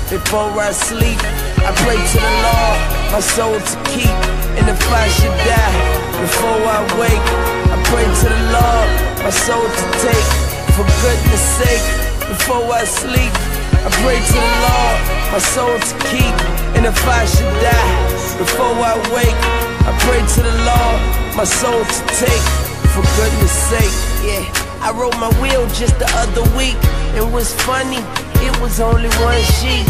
Before I sleep, I pray to the Lord, my soul to keep. And if I should die, before I wake, I pray to the Lord, my soul to take. For goodness sake, before I sleep, I pray to the Lord, my soul to keep. And if I should die, before I wake, I pray to the Lord, my soul to take. For goodness sake, yeah. I wrote my will just the other week. It was funny, it was only one sheet.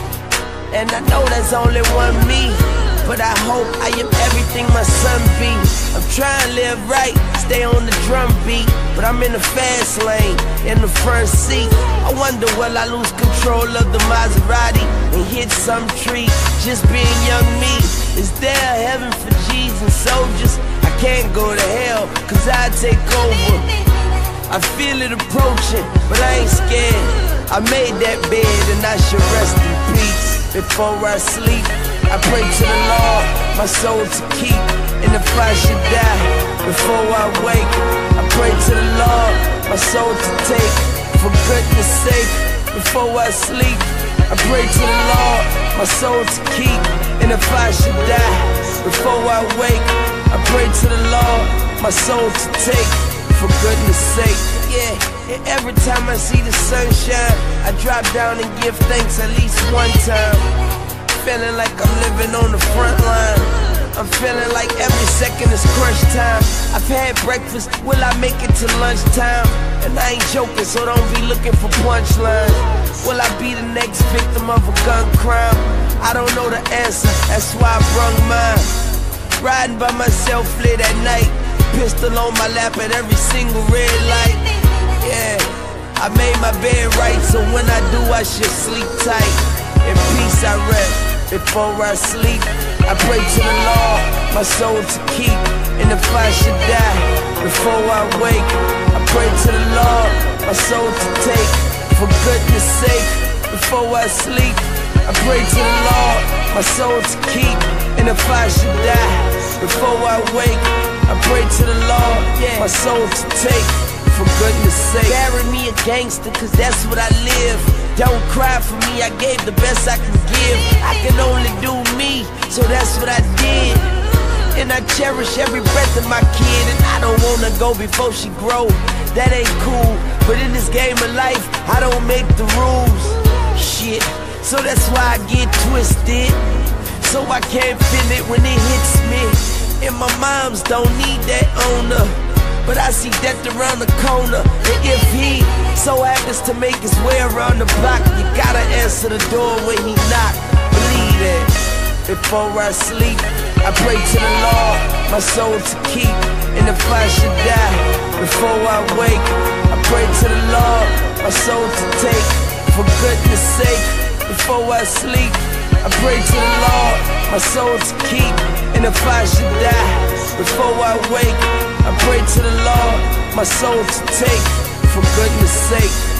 And I know there's only one me, but I hope I am everything my son be. I'm trying to live right, stay on the drum beat, but I'm in the fast lane, in the front seat. I wonder will I lose control of the Maserati and hit some tree, just being young me. Is there a heaven for G's and soldiers? I can't go to hell, cause I take over. I feel it approaching, but I ain't scared. I made that bed and I should rest in peace. Before I sleep, I pray to the Lord, my soul to keep. And if I should die, before I wake, I pray to the Lord, my soul to take. For goodness sake, before I sleep, I pray to the Lord, my soul to keep. And if I should die, before I wake, I pray to the Lord, my soul to take. For goodness sake, yeah. And every time I see the sunshine, I drop down and give thanks at least one time. Feeling like I'm living on the front line. I'm feeling like every second is crunch time. I've had breakfast, will I make it to lunchtime? And I ain't joking, so don't be looking for punchlines. Will I be the next victim of a gun crime? I don't know the answer, that's why I brung mine. Riding by myself late at night, pistol on my lap at every single red light. Yeah, I made my bed right, so when I do, I should sleep tight. In peace I rest. Before I sleep, I pray to the Lord, my soul to keep. And if I should die, before I wake, I pray to the Lord, my soul to take. For goodness sake, before I sleep, I pray to the Lord, my soul to keep. And if I should die, before I wake, I pray to the Lord, my soul to take. For goodness sake, bury me a gangster, cause that's what I live. Don't cry for me, I gave the best I can give. I can only do me, so that's what I did. And I cherish every breath of my kid. And I don't wanna go before she grow, that ain't cool. But in this game of life, I don't make the rules. Shit, so that's why I get twisted. So I can't feel it when it hits me. And my moms don't need that owner, but I see death around the corner. And if he so happens to make his way around the block, you gotta answer the door when he knock. Believe that. Before I sleep, I pray to the Lord, my soul to keep. And if I should die, before I wake, I pray to the Lord, my soul to take. For goodness sake, before I sleep, I pray to the Lord, my soul to keep. And if I should die, before I wake, I pray to the Lord, my soul to take. For goodness sake.